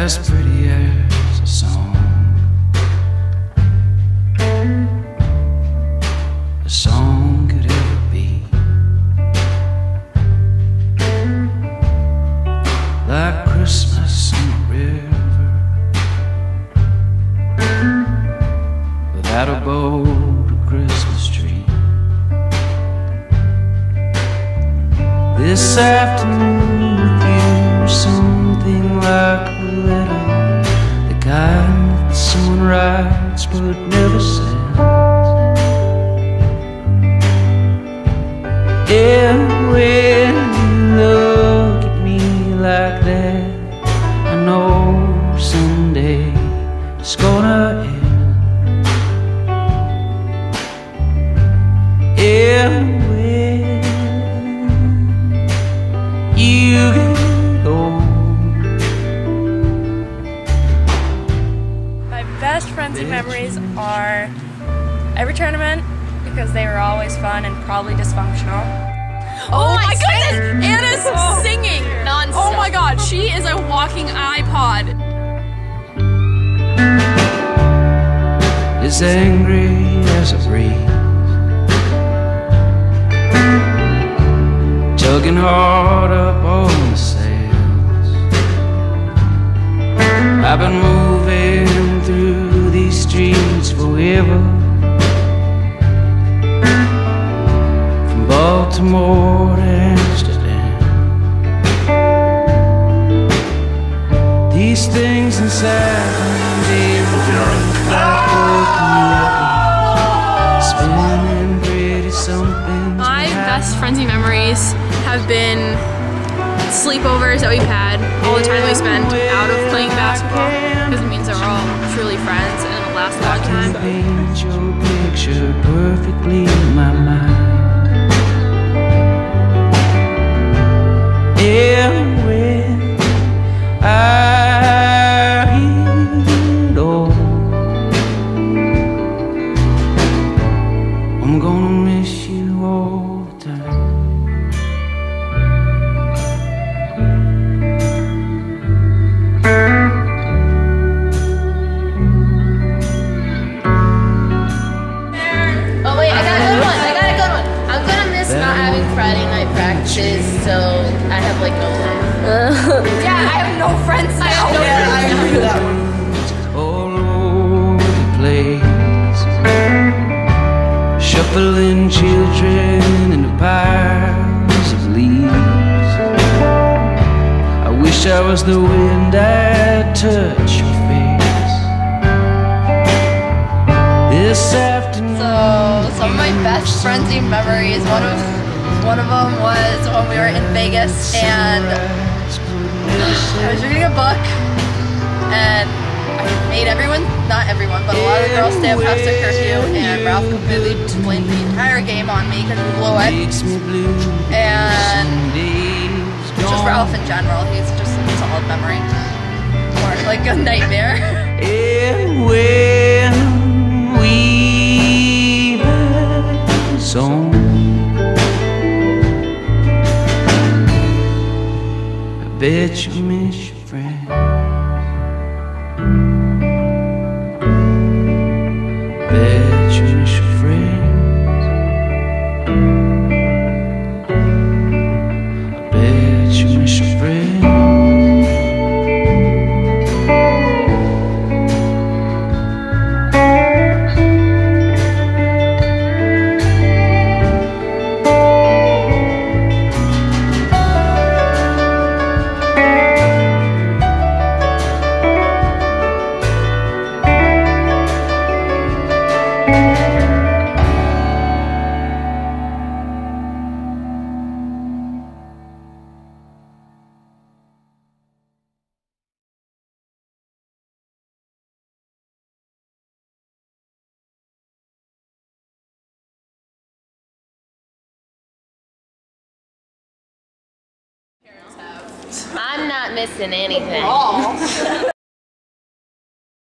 as pretty as a song. A song could ever be. Like Christmas in the river, without a boat or Christmas tree. This afternoon with you, something like a letter, the kind that someone writes but never sends. And when you look at me like that, I know someday it's gonna end. And when you get old, my best friends and memories are every tournament, because they were always fun and probably dysfunctional. Oh my goodness! Anna's singing nonstop. Oh my god, she is a walking iPod. as angry as a breeze, tugging hard up on the sails. I've been moving through these streets forever, from Baltimore to Amsterdam. These things inside me, spinning pretty something. My best friends and memories have been sleepovers that we've had, all the time we spent out of playing basketball, because it means that we're all truly friends and it'll last a long time. Paint your picture perfectly in my mind. And when I get old, I'm gonna miss you all the time. Oh wait, I got a good one. I'm gonna miss not having Friday night practices, so I have like no friends. Yeah, I have no friends now. I agree with that one. All over the place, shuffling children in the piles of leaves. I wish I was the wind, I'd touch your face this afternoon. So some of my best friends and memories. One of them was when we were in Vegas and I was reading a book and I made everyone, not everyone, but a lot of the girls stay up past their curfew, and Ralph completely blamed the entire game on me because we blew it. And just Ralph in general, he's just a solid memory. Or like a nightmare. And when we met song, I bet you miss your friend. Bet you miss your friends. I bet you miss your friends. I'm not missing anything.